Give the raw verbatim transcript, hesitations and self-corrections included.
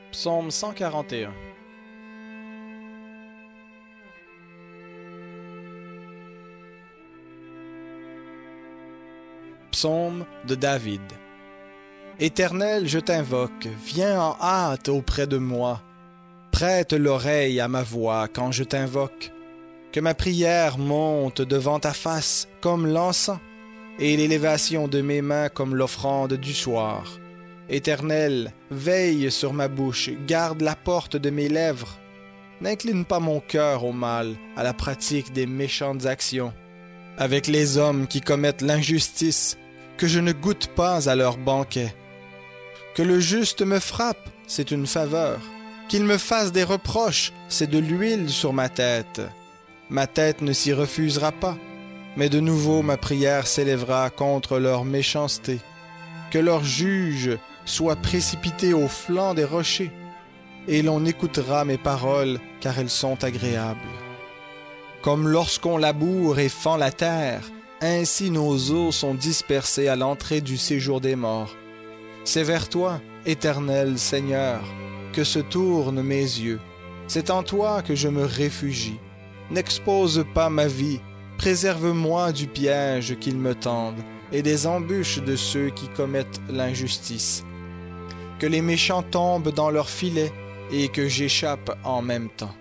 Psaume cent quarante et un. Psaume de David. Éternel, je t'invoque, viens en hâte auprès de moi. Prête l'oreille à ma voix quand je t'invoque. Que ma prière monte devant ta face comme l'encens, et l'élévation de mes mains comme l'offrande du soir. Éternel, veille sur ma bouche, garde la porte de mes lèvres. N'incline pas mon cœur au mal, à la pratique des méchantes actions. Avec les hommes qui commettent l'injustice, que je ne goûte pas à leur banquet. Que le juste me frappe, c'est une faveur. Qu'il me fasse des reproches, c'est de l'huile sur ma tête. Ma tête ne s'y refusera pas, mais de nouveau ma prière s'élèvera contre leur méchanceté. Que leur juge soit précipité au flanc des rochers, et l'on écoutera mes paroles, car elles sont agréables. Comme lorsqu'on laboure et fend la terre, ainsi nos os sont dispersés à l'entrée du séjour des morts. C'est vers toi, Éternel Seigneur, que se tournent mes yeux. C'est en toi que je me réfugie. N'expose pas ma vie, préserve-moi du piège qu'ils me tendent et des embûches de ceux qui commettent l'injustice. Que les méchants tombent dans leur filet et que j'échappe en même temps.